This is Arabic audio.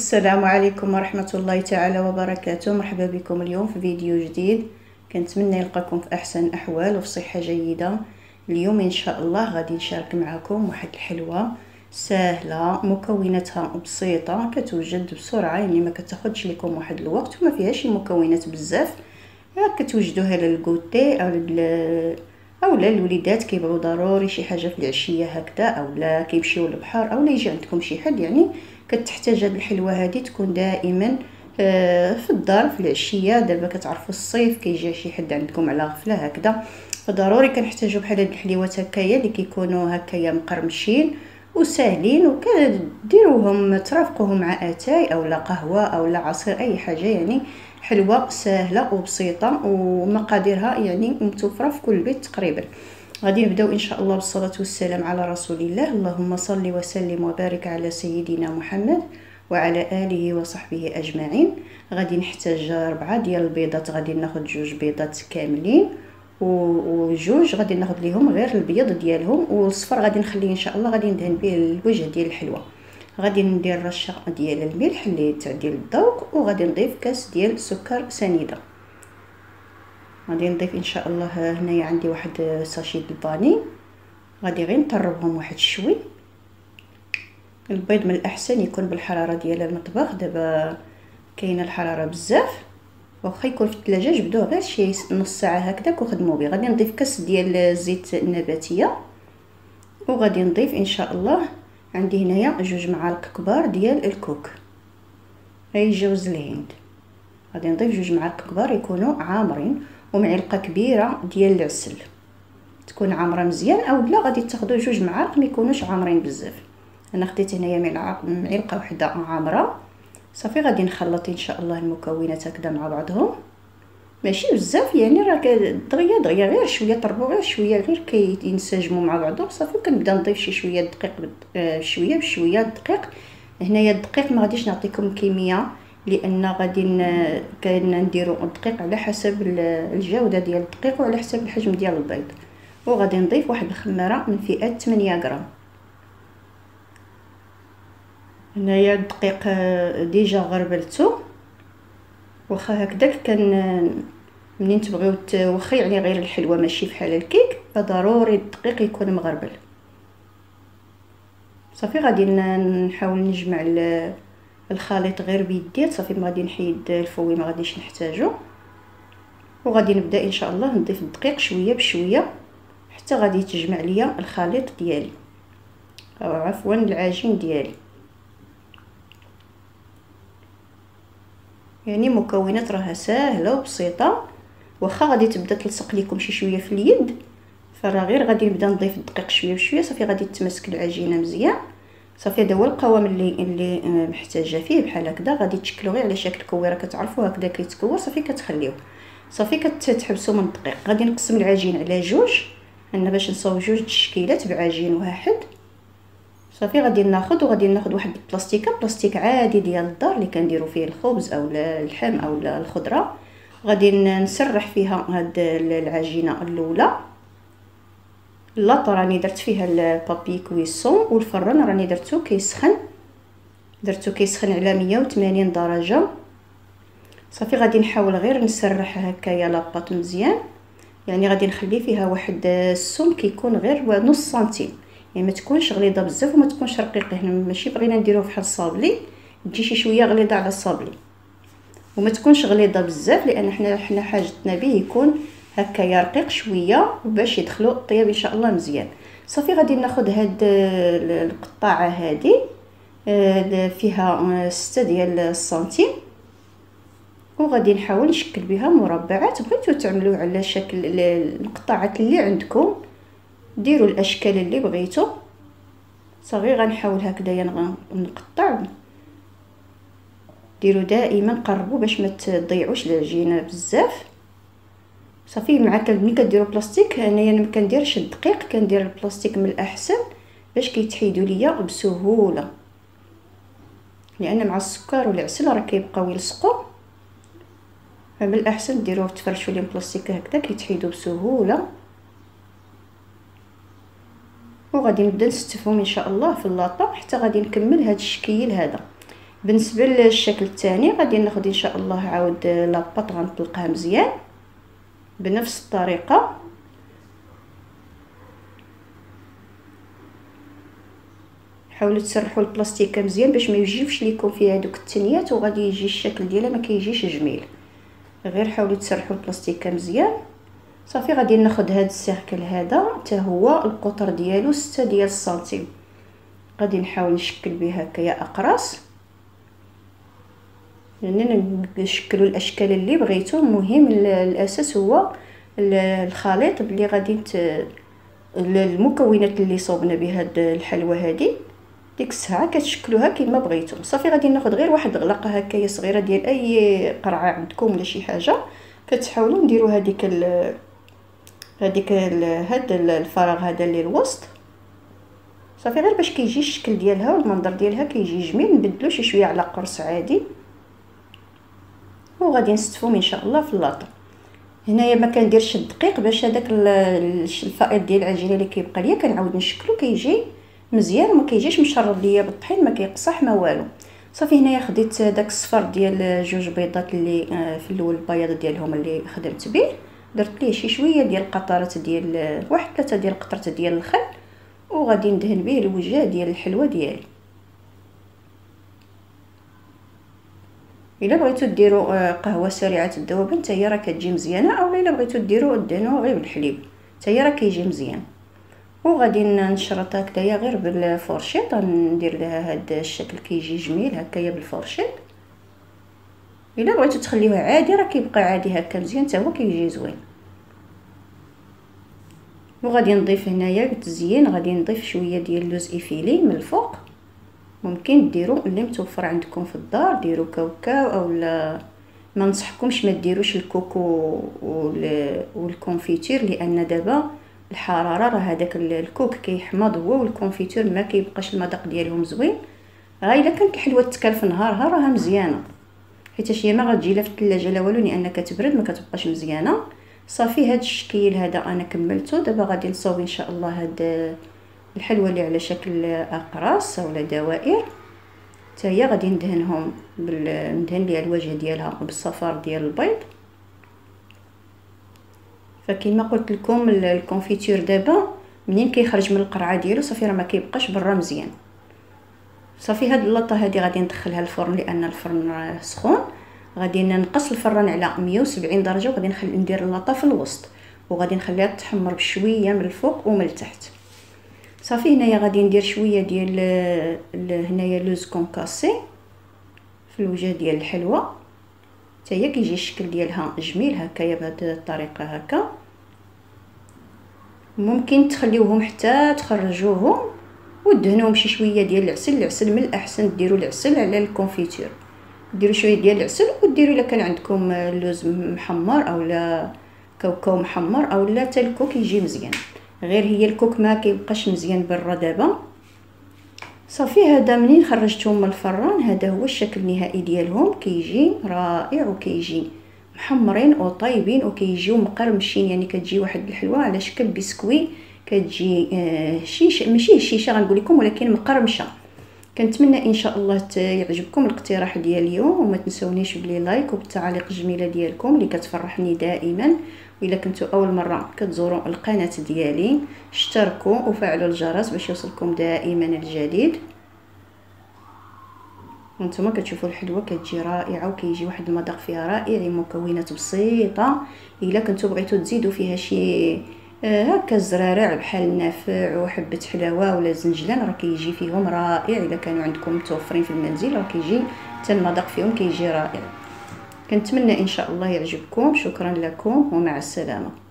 السلام عليكم ورحمة الله تعالى وبركاته. مرحبا بكم اليوم في فيديو جديد. كنتمنى يلقاكم في احسن الاحوال وفي صحة جيدة. اليوم ان شاء الله غادي نشارك معكم واحد الحلوة سهلة، مكوناتها بسيطة، كتوجد بسرعة، يعني ما كتاخذش لكم واحد الوقت وما فيهاش مكونات بزاف. كتوجدوها للكوتي او لا الوليدات كيبغيو ضروري شي حاجه في العشيه هكذا، او لا كيمشيو للبحر، او لا يجي عندكم شي حد، يعني كتحتاج هاد الحلوه هذه تكون دائما في الدار في العشيه. دابا كتعرفوا الصيف كيجي شي حد عندكم على غفله هكذا، فضروري كنحتاجوا بحال هاد الحليوات هكايا اللي كيكونوا هكايا مقرمشين وساهلين، وكديروهم ترافقوهم مع اتاي او لا قهوه او لا عصير، اي حاجه يعني حلوه سهله وبسيطه ومقاديرها يعني متوفره في كل بيت تقريبا. غادي نبداو ان شاء الله بالصلاه والسلام على رسول الله. اللهم صل وسلم وبارك على سيدنا محمد وعلى اله وصحبه اجمعين. غادي نحتاج 4 ديال البيضات، غادي ناخذ 2 بيضات كاملين وجوج غادي ناخذ ليهم غير البيض ديالهم، والصفر غادي نخليه ان شاء الله غادي ندهن به الوجه ديال الحلوه. غادي ندير رشه ديال الملح اللي تعديل الذوق، وغادي نضيف كاس ديال سكر سنيده. غادي نضيف ان شاء الله هنايا عندي واحد ساشي د الفاني، غادي غير نطربهم واحد شوي. البيض من الاحسن يكون بالحراره ديال المطبخ، دابا كاينه الحراره بزاف، واخا يكون في الثلاجه جبدوه غير شي نص ساعه هكذاك وخدموا به. غادي نضيف كاس ديال الزيت النباتيه، وغادي نضيف ان شاء الله عندي هنايا 2 معالق كبار ديال الكوك اي جوز الهند. غادي نضيف 2 معالق كبار يكونوا عامرين، ومعلقه كبيره ديال العسل تكون عامره مزيان، او لا غادي تاخذوا 2 معالق ما يكونوش عامرين بزاف. انا خديت هنايا معلقه واحده عامره. صافي غادي نخلط ان شاء الله المكونات هكذا مع بعضهم، ماشي بزاف يعني، راه دغيا غير شويه طربوا غير شويه غير كينسجموا مع بعضهم. صافي كنبدا نضيف شي شويه دقيق شويه بشويه الدقيق. هنايا الدقيق ما غاديش نعطيكم كميه، لان غادي نديروا الدقيق على حسب الجوده ديال الدقيق وعلى حسب الحجم ديال البيض. وغادي نضيف واحد الخماره من فئه 8 غرام. هنايا الدقيق ديجا غربلته، واخا هكذاك كان منين تبغيو واخا يعني غير الحلوه ماشي بحال الكيك، فضروري الدقيق يكون مغربل. صافي غادي نحاول نجمع الخليط غير بيدي. صافي ما غادي نحيد الفوي، ما غاديش نحتاجو، وغادي نبدا ان شاء الله نضيف الدقيق شويه بشويه حتى غادي تجمع ليا الخليط ديالي، او عفوا العجين ديالي. يعني مكونات راها ساهله وبسيطه، واخا غادي تبدا تلصق لكم شي شويه في اليد، فراه غير غادي نبدا نضيف الدقيق شويه بشويه. صافي غادي تمسك العجينه مزيان. صافي هذا هو القوام اللي محتاجه فيه، بحال هكذا غادي تشكلوا غير على شكل كويره، كتعرفوا هكذا كيتكور. صافي كتخليوه، صافي كتحبسوا من الدقيق. غادي نقسم العجين على 2 انا باش نصاوب 2 تشكيلات بعجين واحد. صافي غادي ناخذ واحد بلاستيك عادي ديال الدار اللي كنديروا فيه الخبز او اللحم او الخضره. غادي نسرح فيها هاد العجينه الاولى. اللاطه راني درت فيها البابي كويسون، والفران راني درتو كيسخن على 180 درجه. صافي غادي نحاول غير نسرح هكايا لاباط مزيان، يعني غادي نخلي فيها واحد السمك يكون غير نص سنتيم، يعني ما تكونش غليظه بزاف وما تكونش رقيقه. هنا ماشي بغينا نديروه بحال الصابلي، تجي شي شويه غليظه على الصابلي، وما تكونش غليظه بزاف، لان حنا حاجتنا به يكون هكايا رقيق شويه باش يدخلوا الطياب ان شاء الله مزيان. صافي غادي ناخذ هاد القطاعه هذه فيها 6 ديال السنتيم، وغادي نحاول نشكل بها مربعات. بغيتو تعملوا على شكل القطاعات اللي عندكم، ديروا الاشكال اللي بغيتو. صافي غنحاول هكذايا نقطع. ديروا دائما قربوا باش ما تضيعوش العجينه بزاف. صافي مع ملي كديروا بلاستيك، انايا ما كنديرش الدقيق، كندير البلاستيك من الاحسن باش كيتحيدوا ليا بسهوله، لان مع السكر والعسل راه كيبقاو يلصقوا، فمن الاحسن ديروه تفرشوا لهم بلاستيك هكذا كيتحيدوا بسهوله. وغادي نبدا نستفهم ان شاء الله في اللاطه حتى غادي نكمل هذا الشكل هذا. بالنسبه للشكل الثاني غادي ناخذ ان شاء الله عاود لاباط غنطلقها مزيان بنفس الطريقه. حاولوا تسرحوا البلاستيكه مزيان باش ما يجيوش ليكم فيها هذوك التنيات وغادي يجي الشكل ديالها ما كيجيش جميل. غير حاولوا تسرحوا البلاستيكه مزيان. صافي غادي ناخذ هذا السيركل هذا حتى هو القطر ديالو 6 ديال السنتيم. غادي نحاول نشكل به هكايا اقراص، يعني نشكلوا الاشكال اللي بغيتو. المهم الاساس هو الخليط اللي غادي المكونات اللي صوبنا بها الحلوى هذه. ديك الساعه كتشكلوها كما بغيتو. صافي غادي ناخذ غير واحد الغلقه هكايا صغيره ديال اي قرعه عندكم ولا شي حاجه، كتحاولوا نديروا هذيك هذا الفراغ هذا اللي الوسط. صافي غير باش كيجي الشكل ديالها والمنظر ديالها كيجي جميل. نبدلو شي شويه على قرص عادي وغادي نستفهم ان شاء الله في اللاطه. هنايا ما كنديرش الدقيق باش هذاك الفائض ديال العجينه اللي كيبقى ليا كنعاود نشكلو كيجي مزيان وما كيجيش مشرب ليا بالطحين، ما كيقصح ما والو. صافي هنايا خديت داك الصفر ديال جوج بيضات اللي في الاول البياض ديالهم اللي خدمت به، درت ليه شي شويه ديال القطرات ديال واحد 3 ديال القطرات ديال الخل وغادي ندهن به الوجه ديال الحلوه ديالي. الا بغيتو ديروا قهوه سريعه الذوبان حتى هي راه كتجي مزيانه، اولا الا بغيتو ديروا دهنوه غير بالحليب حتى هي راه كيجي مزيان. وغادي نشرط هكايا غير بالفورشيط، ندير لها هذا الشكل كيجي جميل هكايا بالفورشيط. الا بغيتو تخليوه عادي راه كيبقى عادي هكا مزيان حتى هو كيجي زوين. وغادي نضيف هنايا للتزيين غادي نضيف شويه ديال اللوز ايفيلي من الفوق. ممكن ديروا اللي متوفر عندكم في الدار، ديروا كاوكاو اولا ما ننصحكمش ما ديروش الكوكو والكونفيتير، لان دابا الحراره راه هذاك الكوك كيحمض هو والكونفيتير ما كيبقاش المذاق ديالهم زوين. الا كانت الحلوه تكال في نهارها راها مزيانه، حيت هي ما غتجي لا في الثلاجه لا والو، لان كتبرد ما كتبقاش مزيانه. صافي هذا الشكل هذا انا كملته. دابا غادي نصوب ان شاء الله هاد الحلوى اللي على شكل اقراص ولا دوائر، حتى هي غادي ندهنهم ندهن ليها الوجه ديالها بالصفار ديال البيض. فكما قلت لكم الكونفيتور دابا منين كيخرج من القرعه ديالو صافي راه ما كيبقاش برا مزيان. صافي هاد اللاطه هذه غادي ندخلها الفرن لان الفرن راه سخون. غادي نقص الفران على 170 درجه وغادي ندير اللاطه في الوسط وغادي نخليها تحمر بشويه من الفوق ومن التحت. صافي هنايا غادي ندير شويه ديال هنايا لوز كونكاسي في الوجه ديال الحلوه حتى هي كيجي الشكل ديالها جميل هكايا بهذه الطريقه هكا. ممكن تخليوهم حتى تخرجوهم ودهنوهم شي شويه ديال العسل. العسل من الاحسن ديروا العسل على الكونفيتور، ديروا شويه ديال العسل وديروا الا كان عندكم اللوز محمر اولا كاوكاو محمر اولا حتى الكوك يجي مزيان. غير هي الكوك ما كيبقاش مزيان برا دابا. صافي هذا منين خرجتهم من الفران هذا هو الشكل النهائي ديالهم، كيجي رائع وكيجي محمرين وطيبين وكيجيو مقرمشين، يعني كتجي واحد الحلوه على شكل بسكوي، كتجي شيشه ماشي شيشه غنقول لكم ولكن مقرمشه. كنتمنى ان شاء الله يعجبكم الاقتراح ديال اليوم، وما تنسونيش بلي لايك وبالتعاليق الجميله ديالكم اللي كتفرحني دائما. واذا كنتوا اول مره كتزوروا القناه ديالي اشتركوا وفعلوا الجرس باش يوصلكم دائما الجديد. وانتم كتشوفوا الحلوه كتجي رائعه وكيجي واحد المذاق فيها رائع، مكونات بسيطه. الا كنتوا بغيتوا تزيدوا فيها شي هكا الزرارع بحال النافع وحبه حلاوه ولا زنجلان راه كيجي فيهم رائع. الا كانوا عندكم متوفرين في المنزل راه كيجي حتى المذاق فيهم كيجي رائع. كنتمنى ان شاء الله يعجبكم. شكرا لكم ومع السلامه.